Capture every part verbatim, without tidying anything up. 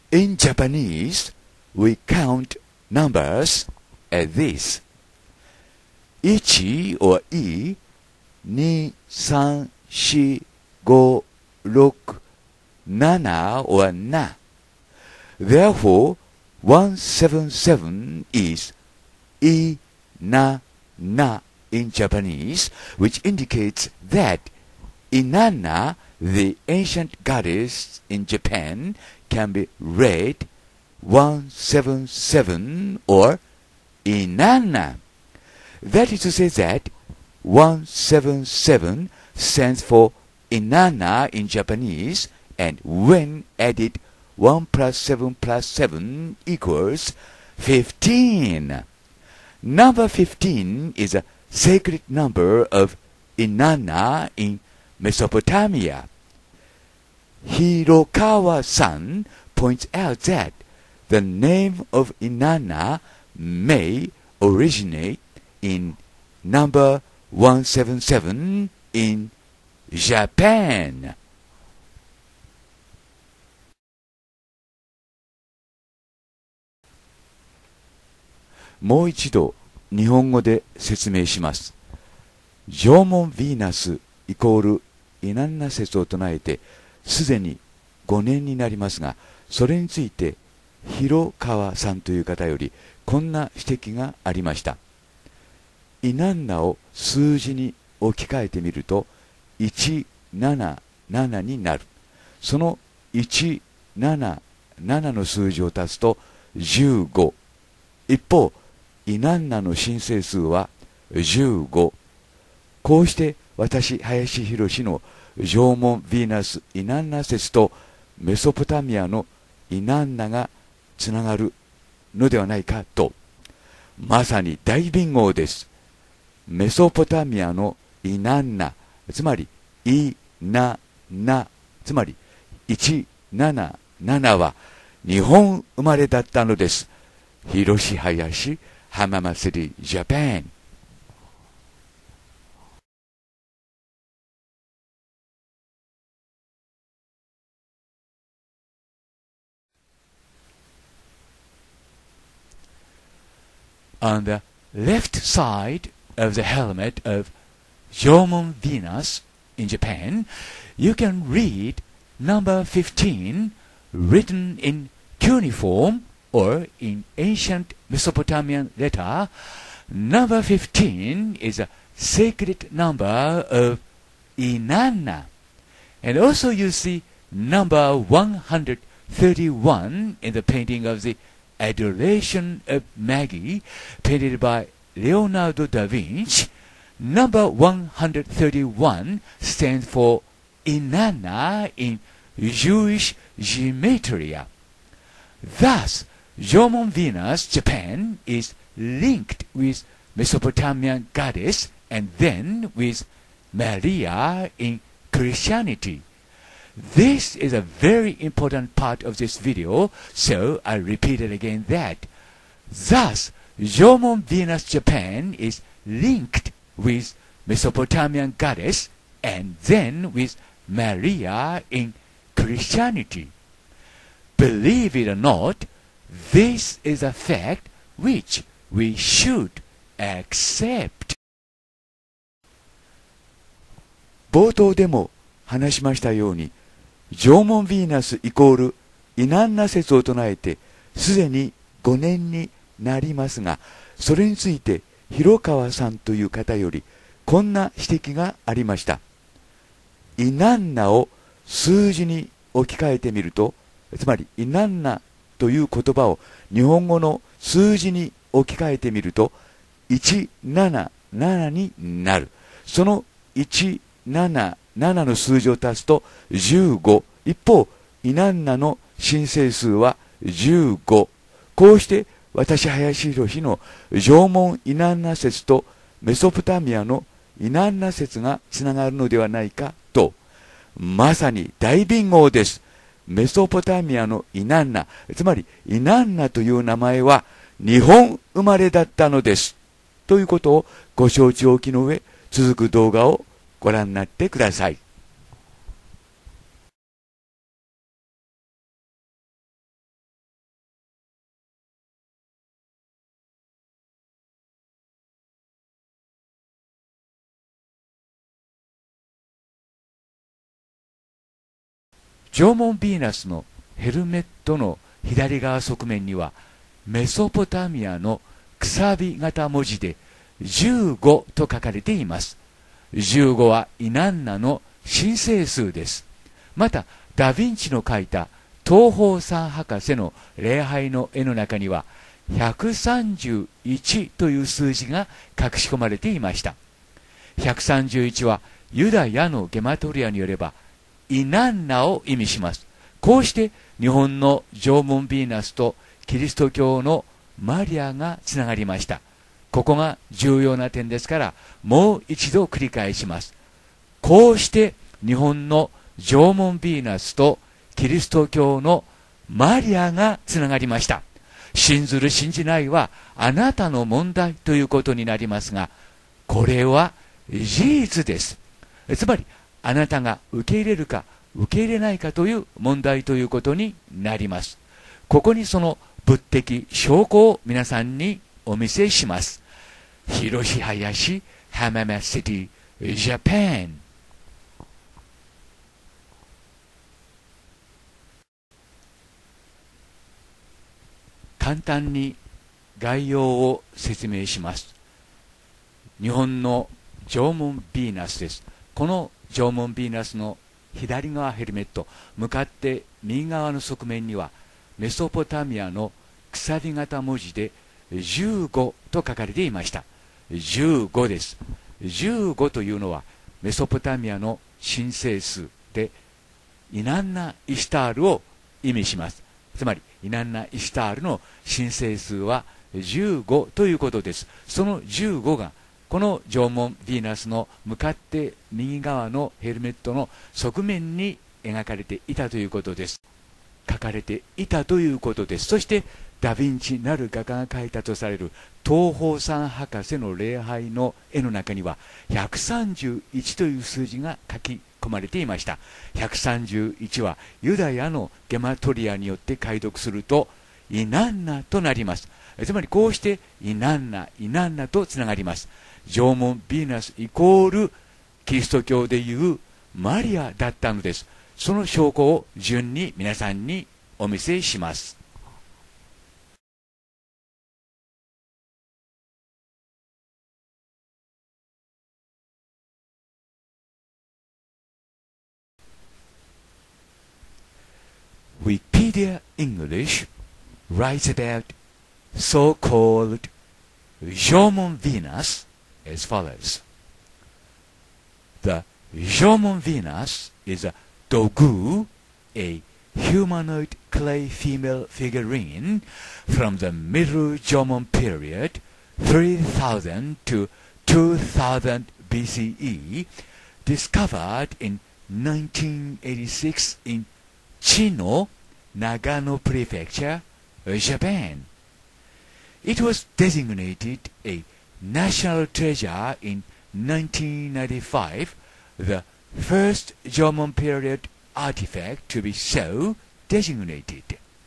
In Japanese, we count numbers as this. one or I, two, three, four, five, six, seven or na. Therefore, one seven seven is I, na, na in Japanese, which indicates that Inanna, the ancient goddess in Japan, can be read one seven seven or Inanna. That is to say that one seven seven stands for Inanna in Japanese, and when added, one plus seven plus seven equals fifteen. Number fifteen is a sacred number of Inanna in Mesopotamia. Hirokawa-san points out that the name of Inanna may originate in number one seven seven in Japan. もう一度日本語で説明します。縄文ヴィーナスイコールイナンナ説を唱えてすでにごねんになりますが、それについて広川さんという方よりこんな指摘がありました。イナンナを数字に置き換えてみるといちななななになる。そのいちななななの数字を足すとじゅうご。一方イナンナの申請数はじゅうご。こうして私林博の縄文ヴィーナスイナンナ説とメソポタミアのイナンナがつながるのではないかと。まさに大ビンゴです。メソポタミアのイナンナ、つまりイナナ、つまりいちななななは日本生まれだったのです。広林浜祭りジャパン。On the left side of the helmet of Jomon Venus in Japan, you can read number fifteen written in cuneiform or in ancient Mesopotamian letter. Number fifteen is a sacred number of Inanna. And also you see number one hundred thirty-one in the painting of the Adoration of Maggie, painted by Leonardo da Vinci. Number one hundred thirty-one stands for Inanna in Jewish gematria. Thus, Jomon Venus, Japan, is linked with Mesopotamian goddess and then with Maria in Christianity. This is a very important part of this video, so I repeat it again that thus Jomon Venus Japan is linked with Mesopotamian goddess and then with Maria in Christianity. Believe it or not, this is a fact which we should accept. 冒頭でも話しましたように、縄文ヴィーナスイコールイナンナ説を唱えてすでにごねんになりますが、それについて広川さんという方よりこんな指摘がありました。イナンナを数字に置き換えてみると、つまりイナンナという言葉を日本語の数字に置き換えてみるといちななななになる。そのいちななななの数字を足すとじゅうご。一方イナンナの申請数はじゅうご。こうして私林博の縄文イナンナ説とメソポタミアのイナンナ説がつながるのではないかと。まさに大ビンゴです。メソポタミアのイナンナ、つまりイナンナという名前は日本生まれだったのです。ということをご承知おきの上、続く動画をご覧になってください。 縄文ヴィーナスのヘルメットの左側側面にはメソポタミアのくさび型文字でじゅうごと書かれています。じゅうごはイナンナの神聖数です。またダ・ヴィンチの描いた東方三博士の礼拝の絵の中にはひゃくさんじゅういちという数字が隠し込まれていました。ひゃくさんじゅういちはユダヤのゲマトリアによればイナンナを意味します。こうして日本の縄文ヴィーナスとキリスト教のマリアがつながりました。ここが重要な点ですからもう一度繰り返します。こうして日本の縄文ヴィーナスとキリスト教のマリアがつながりました。信ずる信じないはあなたの問題ということになりますが、これは事実です。つまりあなたが受け入れるか受け入れないかという問題ということになります。ここにその物的証拠を皆さんにお見せします。広林浜松シティ、ジャパン。簡単に概要を説明します。日本の縄文ヴィーナスです。この縄文ヴィーナスの左側ヘルメット、向かって右側の側面にはメソポタミアのくさび型文字でじゅうごと書かれていました。じゅうごです。じゅうごというのはメソポタミアの神聖数でイナンナ・イシュタールを意味します。つまりイナンナ・イシュタールの神聖数はじゅうごということです。そのじゅうごがこの縄文ヴィーナスの向かって右側のヘルメットの側面に描かれていたということです。書かれていたということです。そしてダ・ヴィンチなる画家が描いたとされる東方三博士の礼拝の絵の中にはひゃくさんじゅういちという数字が書き込まれていました。ひゃくさんじゅういちはユダヤのゲマトリアによって解読するとイナンナとなります。つまりこうしてイナンナイナンナとつながります。縄文ヴィーナスイコールキリスト教でいうマリアだったのです。その証拠を順に皆さんにお見せします。Wikipedia English writes about so-called Jomon Venus as follows. The Jomon Venus is a dogu, a humanoid clay female figurine from the Middle Jomon period, three thousand to two thousand B C E, discovered in nineteen eighty-six in Chino, Nagano Prefecture, Japan. It was designated a national treasure in nineteen ninety-five, the first Jomon period artifact to be so designated.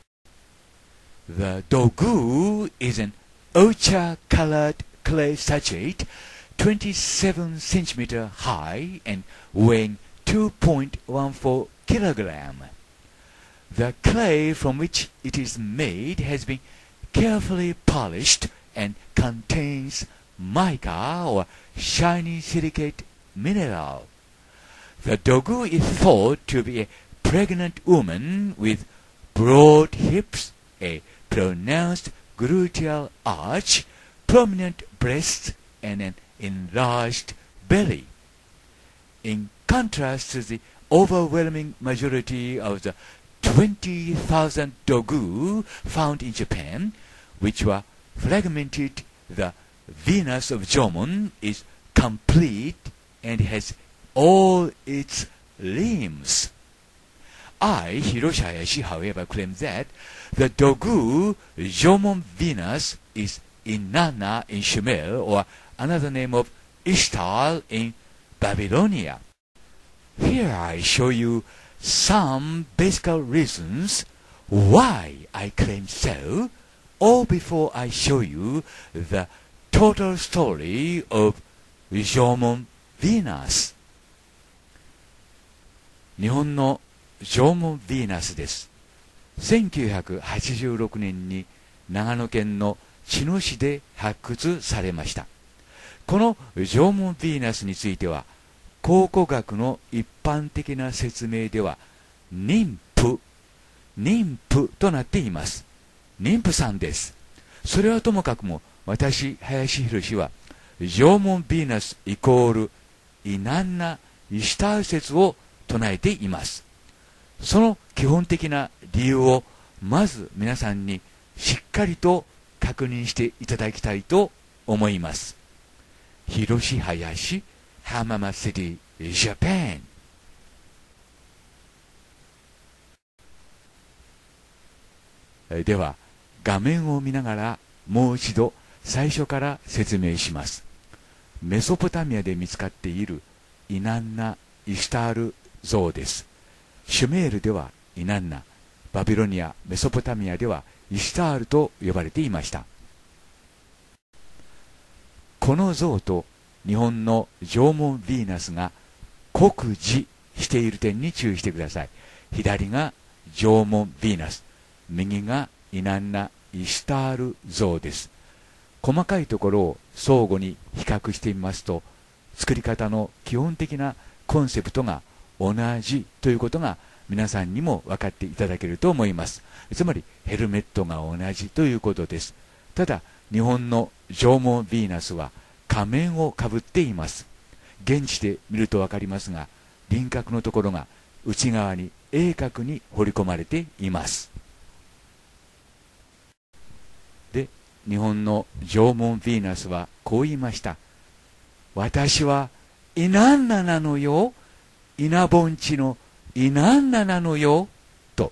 The dogu is an ochre-colored clay statuette, twenty-seven centimeters high and weighing two point one four kilograms. The clay from which it is made has been carefully polished and contains mica or shiny silicate mineral. The dogu is thought to be a pregnant woman with broad hips, a pronounced gluteal arch, prominent breasts, and an enlarged belly. In contrast to the overwhelming majority of the twenty thousand dogu found in Japan, which were fragmented, the Venus of Jomon is complete and has all its limbs. I, Hiroshi Hayashi, however, claim that the dogu Jomon Venus is Inanna in Sumer, or another name of Ishtar in Babylonia. Here I show you some basic reasons why I claim so, or before I show you the total story of Jomon Venus. 日本の縄文ヴィーナスです。せんきゅうひゃくはちじゅうろくねんに長野県の茅野市で発掘されました。この縄文ヴィーナスについては、考古学の一般的な説明では妊婦妊婦となっています。妊婦さんです。それはともかくも、私林博は縄文ヴィーナスイコールイナンナ・イシュタール説を唱えています。その基本的な理由をまず皆さんにしっかりと確認していただきたいと思います。広林浜松シティジャパン。では画面を見ながらもう一度最初から説明します。メソポタミアで見つかっているイナンナ・イシュタール像です。シュメールではイナンナ、バビロニア、メソポタミアではイシュタールと呼ばれていました。この像と日本の縄文ヴィーナスが酷似している点に注意してください。左が縄文ヴィーナス、右がイナンナ・イシュタール像です。細かいところを相互に比較してみますと、作り方の基本的なコンセプトが同じということが皆さんにも分かっていただけると思います。つまりヘルメットが同じということです。ただ日本の縄文ヴィーナスは仮面をかぶっています。現地で見ると分かりますが、輪郭のところが内側に鋭角に彫り込まれています。で、日本の縄文ヴィーナスはこう言いました。私はイナンナなのよ、イナ盆地のイナンナなのよと。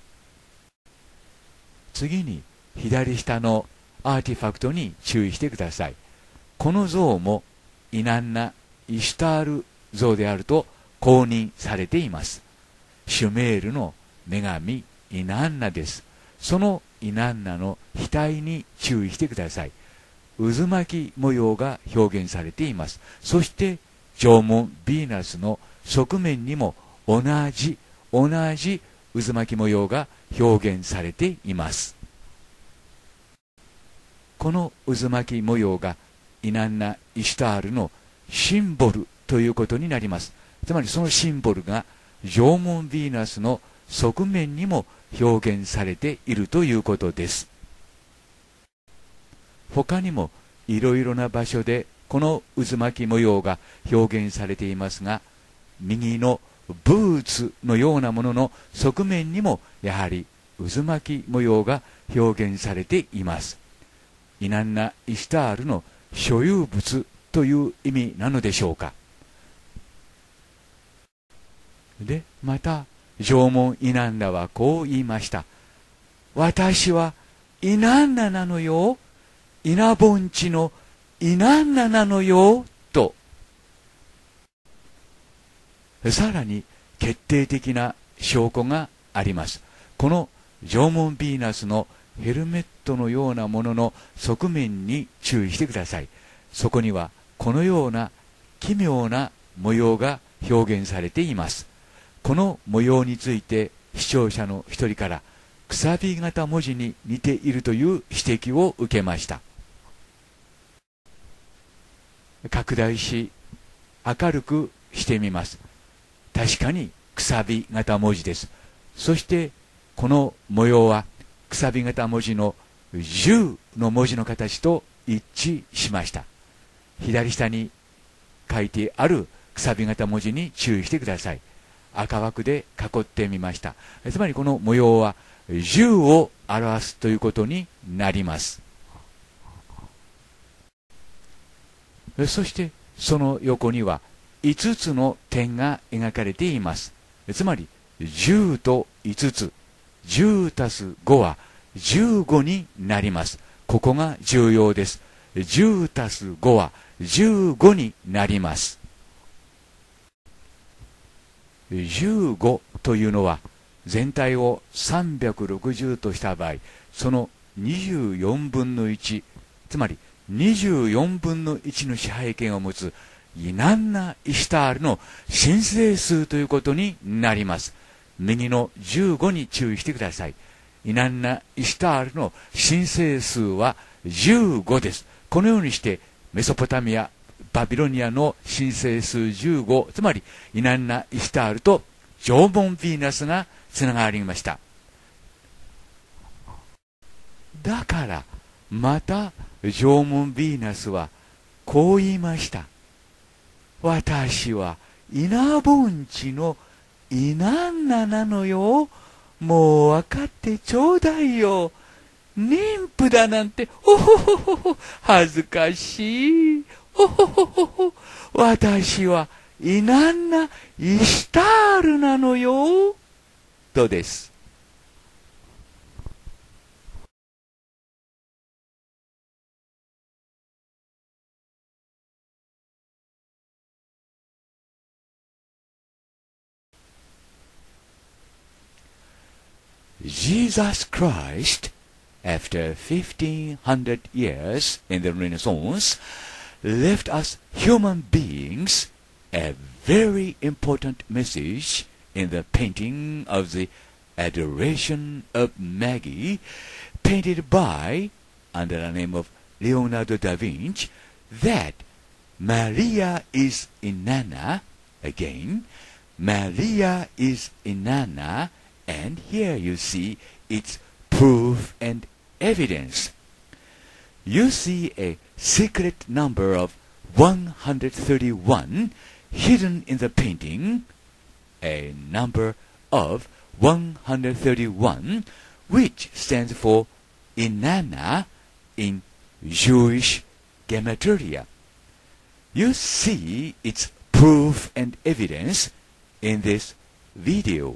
次に左下のアーティファクトに注意してください。この像もイナンナ・イシュタール像であると公認されています。シュメールの女神イナンナです。そのイナンナの額に注意してください。渦巻き模様が表現されています。そして縄文ヴィーナスの側面にも同じ同じ渦巻き模様が表現されています。この渦巻き模様がイナンナ・イシュタールのシンボルということになります。つまりそのシンボルが縄文ヴィーナスの側面にも表現されているということです。他にもいろいろな場所でこの渦巻き模様が表現されていますが、右のブーツのようなものの側面にもやはり渦巻き模様が表現されています。イナンナ・イシュタールの所有物という意味なのでしょうか。で、また縄文イナンナはこう言いました。私はイナンナなのよ、イナ盆地のイナンナなのよと。さらに決定的な証拠があります。この縄文ヴィーナスのヘルメットのようなものの側面に注意してください。そこにはこのような奇妙な模様が表現されています。この模様について視聴者の一人からくさび型文字に似ているという指摘を受けました。拡大し明るくしてみます。確かにくさび型文字です。そしてこの模様はくさび型文字のじゅうの文字の形と一致しました。左下に書いてあるくさび型文字に注意してください。赤枠で囲ってみました。つまりこの模様はじゅうを表すということになります。そしてその横にはいつつの点が描かれています。つまりじゅうといつつ、じゅうたすごはじゅうごになります。ここが重要です。じゅうたすごはじゅうごになります。じゅうごというのは全体をさんびゃくろくじゅうとした場合、そのにじゅうよんぶんのいち、つまりにじゅうよんぶんのいちの支配権を持つイナンナ・イシュタールの神聖数ということになります。 右のじゅうごに注意してください。イナンナ・イシュタールの神聖数はじゅうごです。このようにしてメソポタミア、バビロニアの神聖数じゅうご、つまりイナンナ・イシュタールと縄文ヴィーナスがつながりました。だからまた縄文ヴィーナスはこう言いました。私はイナ盆地のイナンナなのよ。もう分かってちょうだいよ。妊婦だなんて、ほほほほほ、恥ずかしい。ほほほほほ、私はイナンナ・イシュタールなのよ。とです。Jesus Christ, after fifteen hundred years in the Renaissance, left us human beings a very important message in the painting of the Adoration of Maggie, painted by, under the name of Leonardo da Vinci, that Maria is Inanna, again, Maria is Inanna, and here you see its proof and evidence. You see a secret number of one hundred thirty-one hidden in the painting, a number of one hundred thirty-one which stands for Inanna in Jewish gematria. You see its proof and evidence in this video.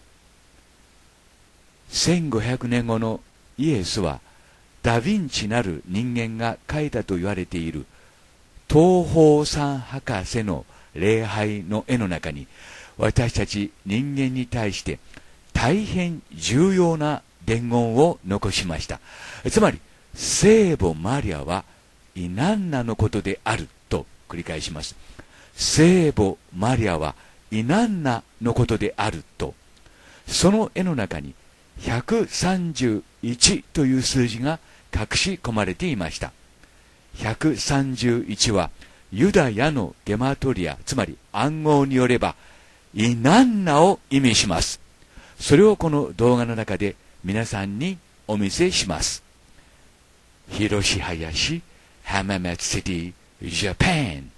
せんごひゃくねんごのイエスはダ・ヴィンチなる人間が描いたと言われている東方三博士の礼拝の絵の中に私たち人間に対して大変重要な伝言を残しました。つまり聖母マリアはイナンナのことであると繰り返します。聖母マリアはイナンナのことであると。その絵の中にひゃくさんじゅういちという数字が隠し込まれていました。ひゃくさんじゅういちはユダヤのゲマトリア、つまり暗号によればイナンナを意味します。それをこの動画の中で皆さんにお見せします。広し林、浜松シティ、ジャパン。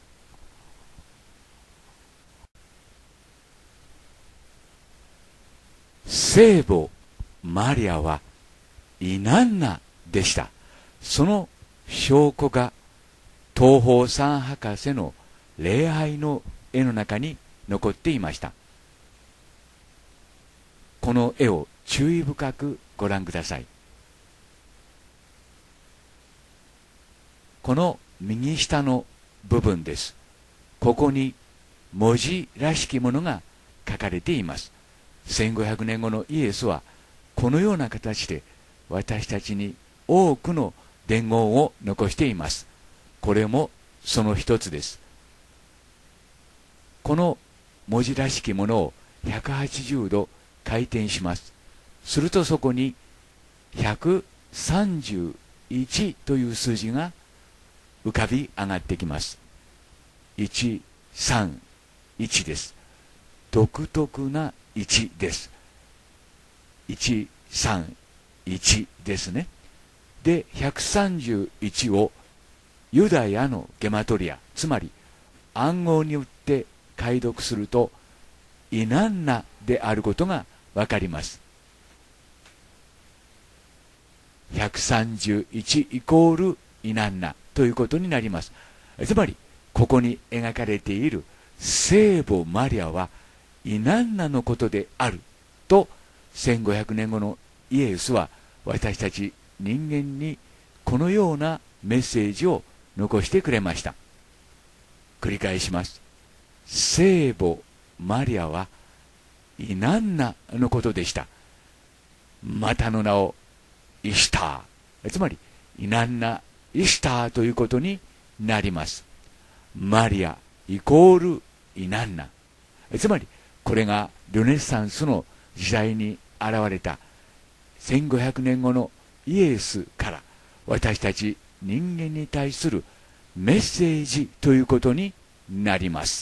聖母マリアはイナンナでした。その証拠が東方三博士の礼拝の絵の中に残っていました。この絵を注意深くご覧ください。この右下の部分です。ここに文字らしきものが書かれています。せんごひゃくねんごのイエスはこのような形で私たちに多くの伝言を残しています。これもその一つです。この文字らしきものをひゃくはちじゅうど回転します。するとそこにひゃくさんじゅういちという数字が浮かび上がってきます。いちさんいちです。独特ないちです。いちさんいちですね。で、ひゃくさんじゅういちをユダヤのゲマトリア、つまり暗号によって解読するとイナンナであることがわかります。ひゃくさんじゅういちイコールイナンナということになります。つまりここに描かれている聖母マリアはイナンナのことであるとせんごひゃくねんごのイエスは私たち人間にこのようなメッセージを残してくれました。繰り返します。聖母マリアはイナンナのことでした。またの名をイシュター、つまりイナンナ・イシュターということになります。マリアイコールイナンナ、つまりこれがルネッサンスの時代に現れたせんごひゃくねんごのイエスから私たち人間に対するメッセージということになります。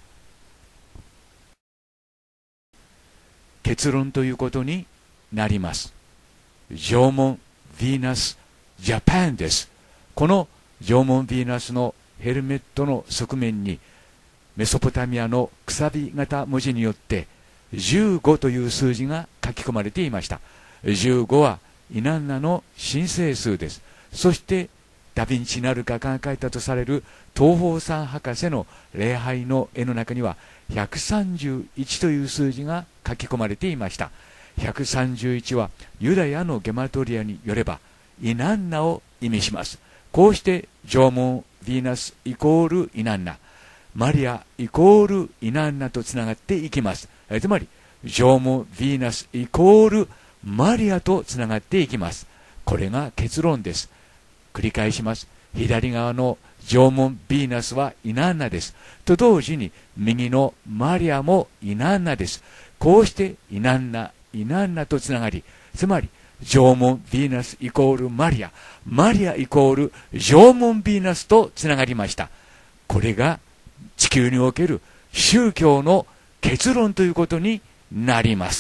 結論ということになります。縄文ヴィーナスジャパンです。この縄文ヴィーナスのヘルメットの側面にメソポタミアのくさび型文字によってじゅうごという数字が書き込まれていました。じゅうごはイナンナの神聖数です。そしてダヴィンチなる画家が描いたとされる東方三博士の礼拝の絵の中にはひゃくさんじゅういちという数字が書き込まれていました。ひゃくさんじゅういちはユダヤのゲマトリアによればイナンナを意味します。こうして縄文ヴィーナスイコールイナンナ、マリアイコールイナンナとつながっていきます。えつまり縄文ヴィーナスイコールマリアとつながっていきます。これが結論です。繰り返します。左側の縄文ヴィーナスはイナンナです。と同時に右のマリアもイナンナです。こうしてイナンナ、イナンナとつながり、つまり縄文ヴィーナスイコールマリア、マリアイコール縄文ヴィーナスとつながりました。これが地球における宗教の結論ということになります。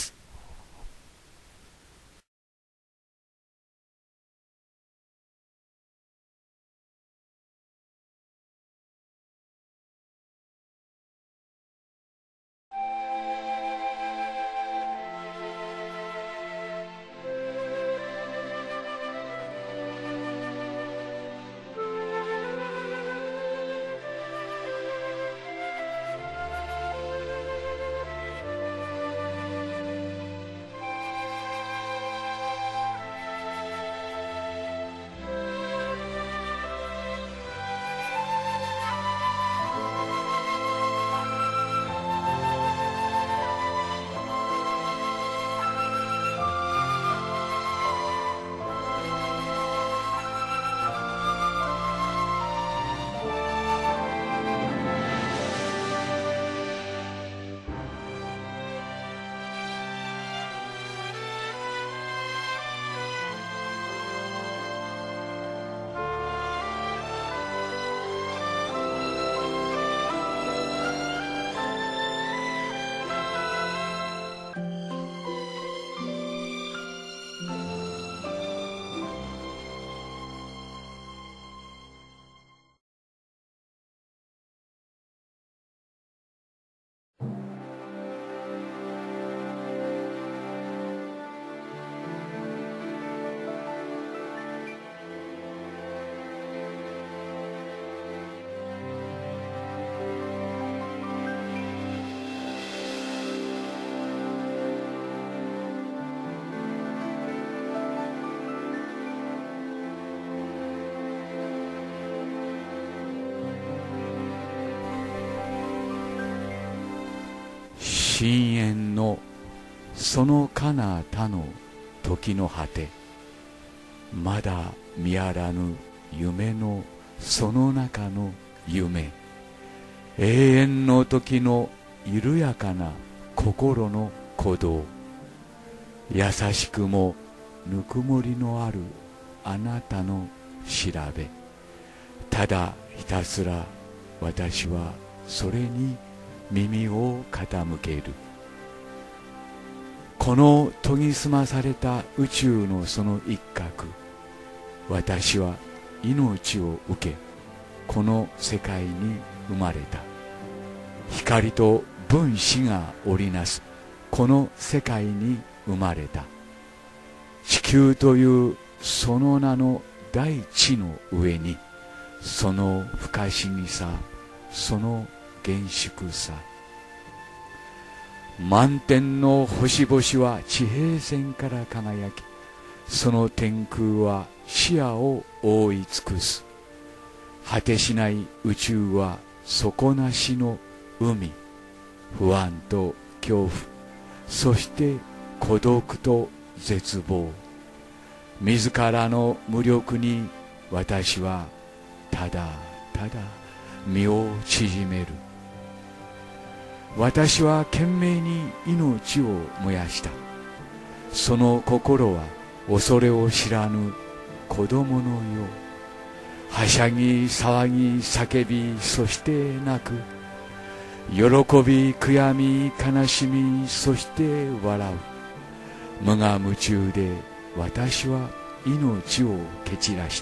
深淵のその彼方の時の果て、まだ見あらぬ夢のその中の夢、永遠の時の緩やかな心の鼓動、優しくもぬくもりのあるあなたの調べ、ただひたすら私はそれに耳を傾ける。この研ぎ澄まされた宇宙のその一角、私は命を受けこの世界に生まれた。光と分子が織りなすこの世界に生まれた。地球というその名の大地の上に、その不可思議さ、その厳粛さ、満天の星々は地平線から輝き、その天空は視野を覆い尽くす。果てしない宇宙は底なしの海、不安と恐怖、そして孤独と絶望、自らの無力に私はただただ身を縮める。 私は懸命に命を燃やした。その心は恐れを知らぬ子供のよう。はしゃぎ騒ぎ叫び、そして泣く。喜び悔やみ悲しみ、そして笑う。無我夢中で私は命を蹴散らした。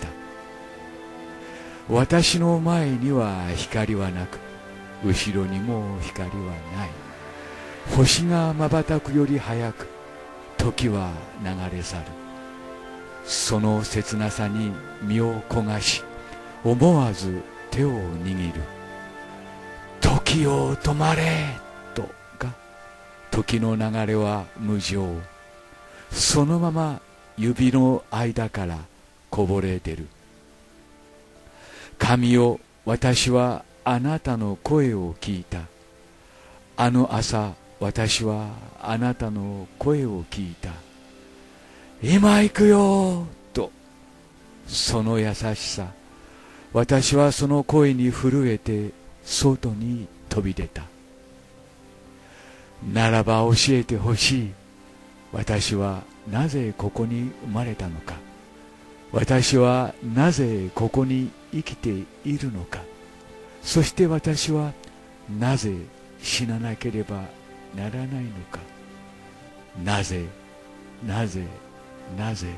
私の前には光はなく、後ろにも光はない。星が瞬くより早く時は流れ去る。その切なさに身を焦がし、思わず手を握る。時よ止まれとが、時の流れは無情。そのまま指の間からこぼれ出る。神よ、私はあなたの声を聞いた。あの朝、私はあなたの声を聞いた。今行くよと、その優しさ。私はその声に震えて外に飛び出た。ならば教えてほしい。私はなぜここに生まれたのか。私はなぜここに生きているのか。そして私はなぜ死ななければならないのか。なぜ、なぜ、なぜ。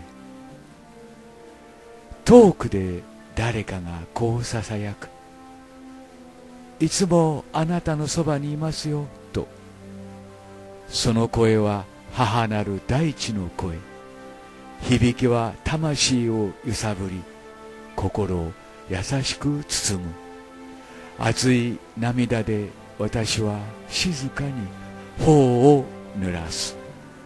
遠くで誰かがこうささやく。いつもあなたのそばにいますよと。その声は母なる大地の声。響きは魂を揺さぶり、心を優しく包む。熱い涙で私は静かに頬を濡らす。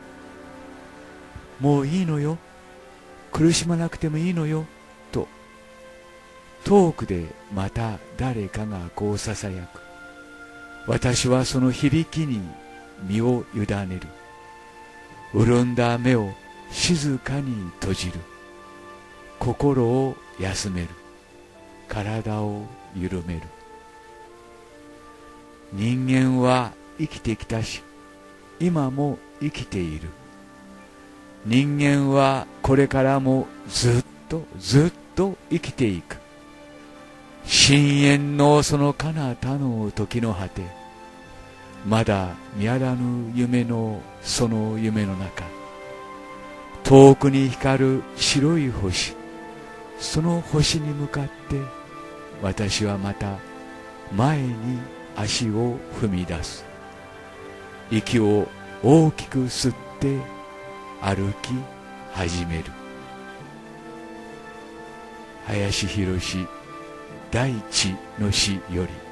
もういいのよ、苦しまなくてもいいのよと。遠くでまた誰かがこうささやく。私はその響きに身を委ねる。潤んだ目を静かに閉じる。心を休める。体を緩める。人間は生きてきたし、今も生きている。人間はこれからもずっとずっと生きていく。深淵のその彼方の時の果て、まだ見やらぬ夢のその夢の中、遠くに光る白い星、その星に向かって私はまた前に足を踏み出す。息を大きく吸って歩き始める。林博大地の詩より。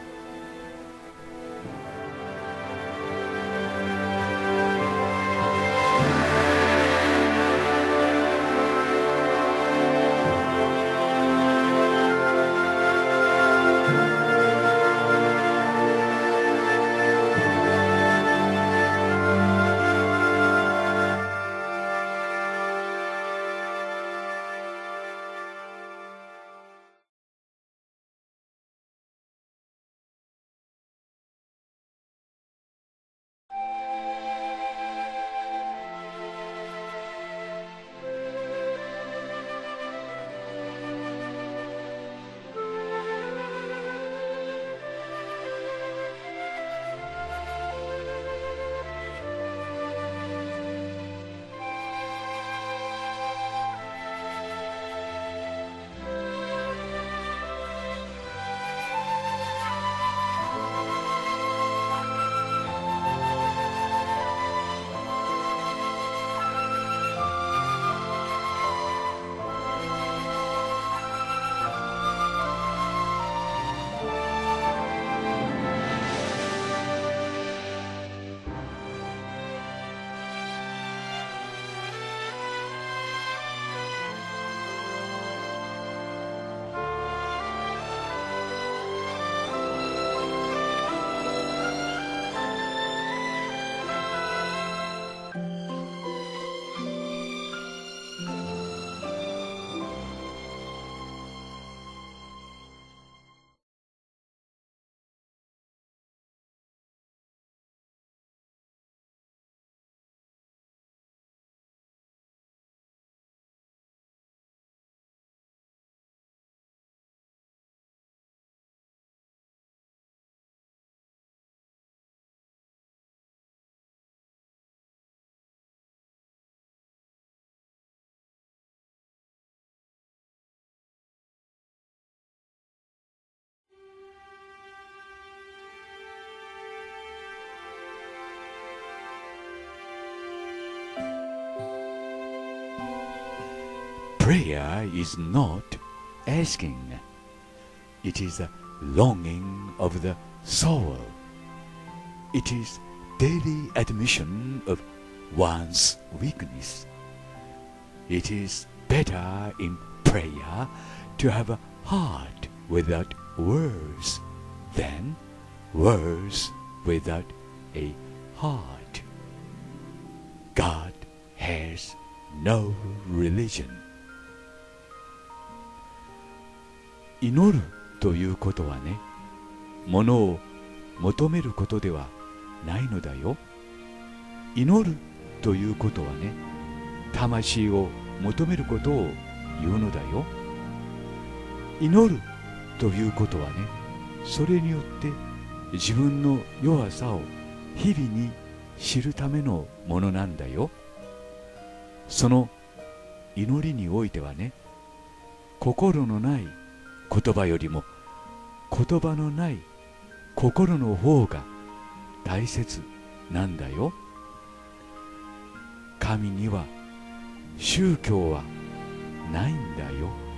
prayer is not asking. It is a longing of the soul. It is daily admission of one's weakness. It is better in prayer to have a heart without words than words without a heart. God has no religion. 祈るということはね、ものを求めることではないのだよ。祈るということはね、魂を求めることを言うのだよ。祈るということはね、それによって自分の弱さを日々に知るためのものなんだよ。その祈りにおいてはね、心のない言葉よりも言葉のない心の方が大切なんだよ。神には宗教はないんだよ。